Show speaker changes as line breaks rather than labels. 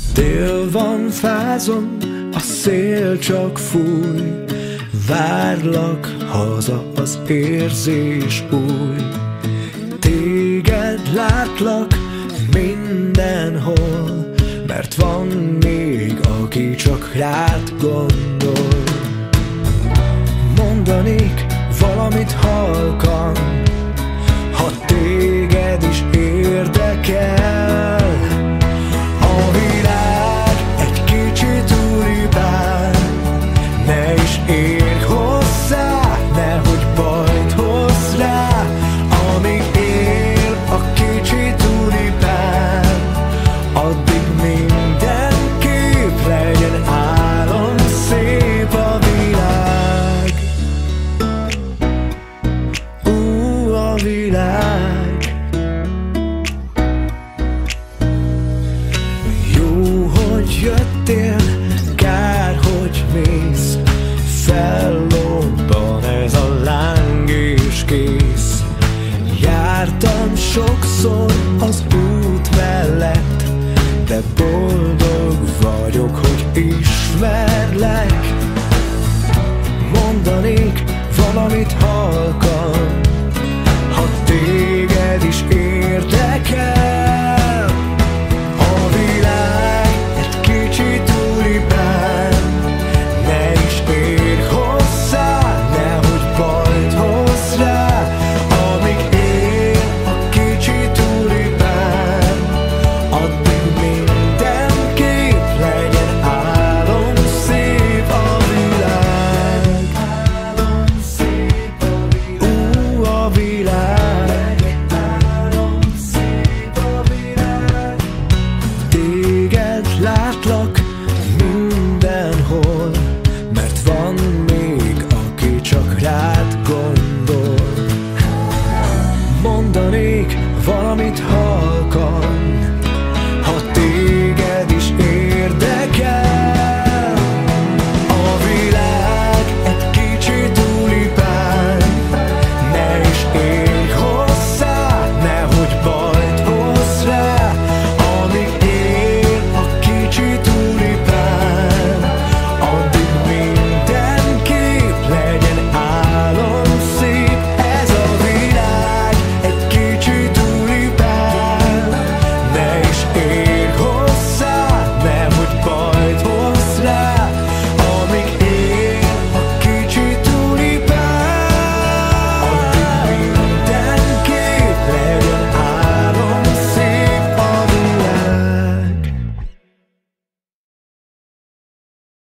Tél van, fázom, a szél csak fúj, várlak haza, az érzés új. Téged látlak mindenhol, mert van még, aki csak rád gondol. Mondanék valamit halkan, ha téged is érdekel. A világ egy kicsit úribál, ne is érj hozzá, nehogy bajt hozz rá. Amíg él a kicsi tulipán, addig mindenképp legyen álom, szép a világ. A világ. Jó, hogy jöttél, kár, hogy mész, fellobban ez a láng és kész. Jártam sokszor az út mellett, de boldog vagyok, hogy ismerlek. Mondanék valamit halkan, ha téged is érdekel. A világ egy kicsi tulipán, ne is érj hozzá, nehogy bajt hozz rá. Amíg él a kicsi tulipán, addig mindenképp legyen álom, szép a világ. Álom, szép a világ. A világ. Álom, szép a világ. Téged látlak